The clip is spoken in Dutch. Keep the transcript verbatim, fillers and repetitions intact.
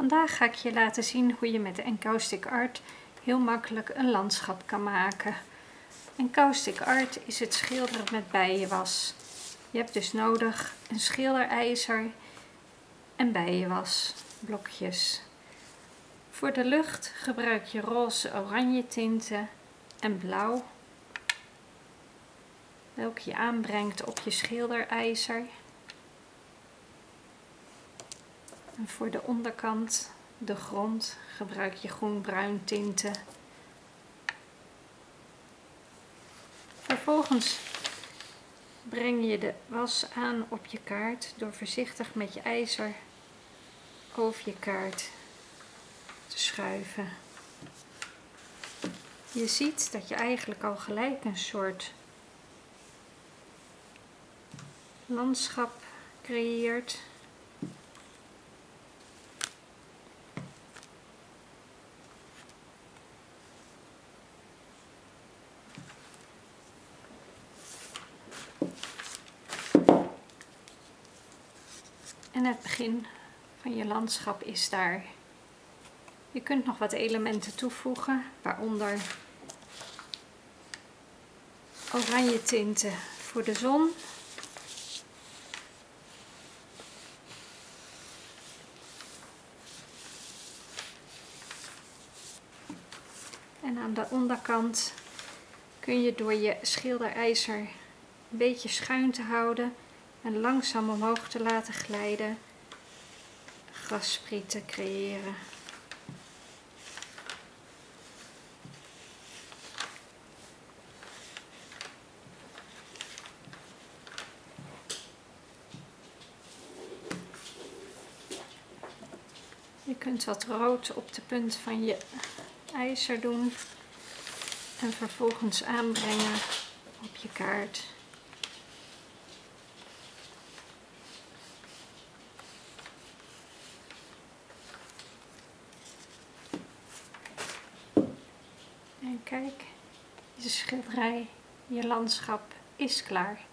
Vandaag ga ik je laten zien hoe je met Encaustic Art heel makkelijk een landschap kan maken. Encaustic Art is het schilderen met bijenwas. Je hebt dus nodig een schilderijzer en bijenwas, blokjes. Voor de lucht gebruik je roze, oranje tinten en blauw, welke je aanbrengt op je schilderijzer. En voor de onderkant, de grond, gebruik je groen-bruin tinten. Vervolgens breng je de was aan op je kaart door voorzichtig met je ijzer over je kaart te schuiven. Je ziet dat je eigenlijk al gelijk een soort landschap creëert. En het begin van je landschap is daar. Je kunt nog wat elementen toevoegen, waaronder oranje tinten voor de zon. En aan de onderkant kun je door je schilderijzer een beetje schuin te houden en langzaam omhoog te laten glijden, grassprieten creëren. Je kunt wat rood op de punt van je ijzer doen en vervolgens aanbrengen op je kaart. En kijk, je schilderij, je landschap is klaar.